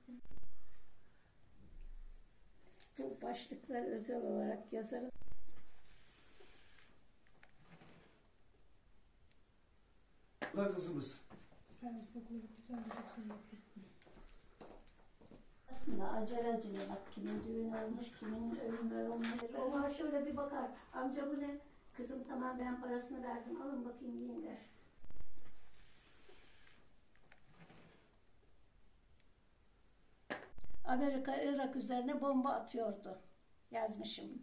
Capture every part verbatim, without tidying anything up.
Bu başlıklar özel olarak yazarım. Da kızımız. Serviste okula gitti falan da çok sevdi. Aslında acele acele bak, kimin düğünü olmuş, kimin ölümü olmuş. Onlar şöyle bir bakar. Amca bu ne? Kızım tamam, ben parasını verdim. Alın bakayım, yiyin der. Amerika Irak üzerine bomba atıyordu. Yazmışım.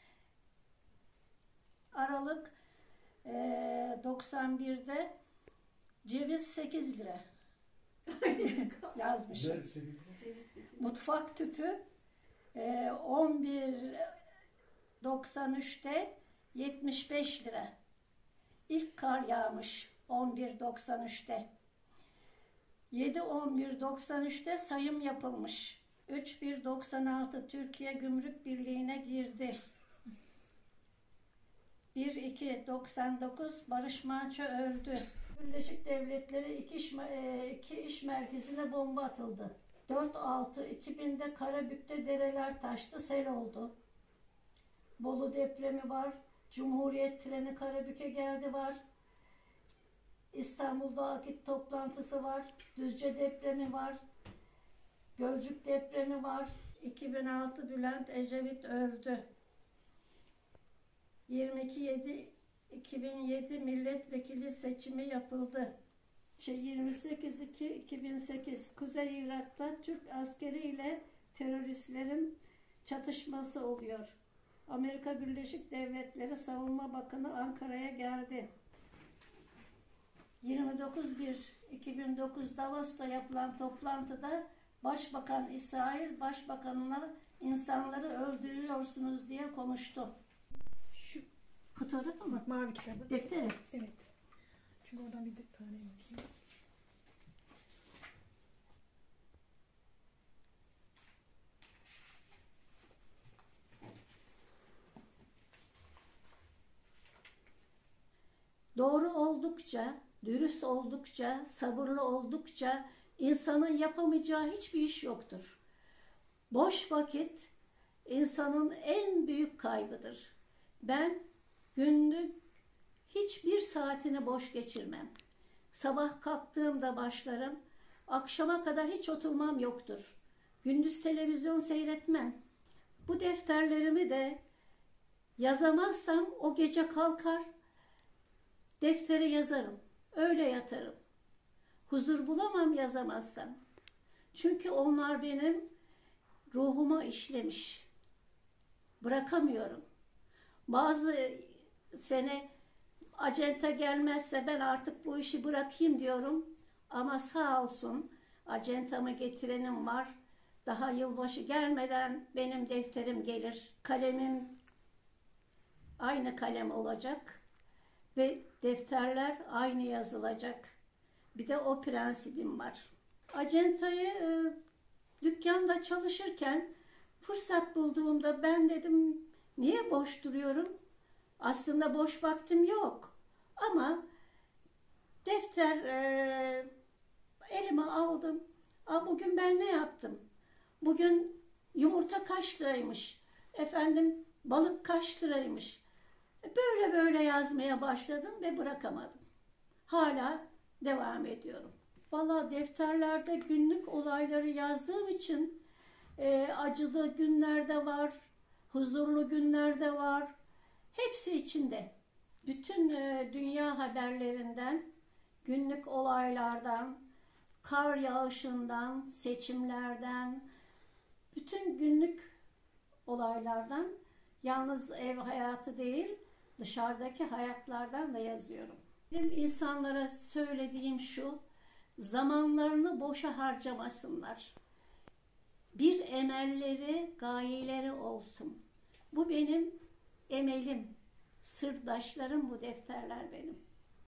Aralık e, doksan birde ceviz sekiz lira. Yazmışım. Mutfak tüpü e, on bir doksan üçte yetmiş beş lira. İlk kar yağmış on bir doksan üçte. yedi on bir doksan üçte sayım yapılmış. üç bir doksan altı Türkiye Gümrük Birliği'ne girdi. bir iki doksan dokuz Barış Manço öldü. Birleşik Devletleri iki iş, iki iş merkezine bomba atıldı. dört altı iki binde Karabük'te dereler taştı, sel oldu. Bolu depremi var. Cumhuriyet treni Karabük'e geldi var. İstanbul'da akit toplantısı var. Düzce depremi var. Gölcük depremi var. iki bin altı Bülent Ecevit öldü. yirmi iki yedi iki bin yedi milletvekili seçimi yapıldı. Şey, yirmi sekiz iki iki bin sekiz Kuzey Irak'ta Türk askeri ile teröristlerin çatışması oluyor. Amerika Birleşik Devletleri Savunma Bakanı Ankara'ya geldi. yirmi dokuz bir iki bin dokuz Davos'ta yapılan toplantıda Başbakan İsrail Başbakanına insanları öldürüyorsunuz diye konuştu. Şu fotoğrafı mı? Bak, mavi kitabı. Defteri. Evet. Çünkü oradan bir tane bakayım. Doğru oldukça, dürüst oldukça, sabırlı oldukça insanın yapamayacağı hiçbir iş yoktur. Boş vakit insanın en büyük kaybıdır. Ben günlük hiçbir saatini boş geçirmem. Sabah kalktığımda başlarım, akşama kadar hiç oturmam yoktur. Gündüz televizyon seyretmem. Bu defterlerimi de yazamazsam o gece kalkar, deftere yazarım. Öyle yatarım. Huzur bulamam yazamazsam. Çünkü onlar benim ruhuma işlemiş. Bırakamıyorum. Bazı sene acenta gelmezse ben artık bu işi bırakayım diyorum. Ama sağ olsun acentamı getirenim var. Daha yılbaşı gelmeden benim defterim gelir. Kalemim aynı kalem olacak. Ve defterler aynı yazılacak. Bir de o prensibim var. Acentayı e, dükkanda çalışırken fırsat bulduğumda ben dedim, niye boş duruyorum? Aslında boş vaktim yok. Ama defter e, elime aldım. Aa, bugün ben ne yaptım? Bugün yumurta kaç liraymış? Efendim balık kaç liraymış? Böyle böyle yazmaya başladım ve bırakamadım. Hala devam ediyorum. Vallahi defterlerde günlük olayları yazdığım için e, acılı günler de var, huzurlu günler de var. Hepsi içinde. Bütün e, dünya haberlerinden, günlük olaylardan, kar yağışından, seçimlerden, bütün günlük olaylardan, yalnız ev hayatı değil, dışarıdaki hayatlardan da yazıyorum. Benim insanlara söylediğim şu, zamanlarını boşa harcamasınlar. Bir emelleri, gayeleri olsun. Bu benim emelim, sırdaşlarım bu defterler benim.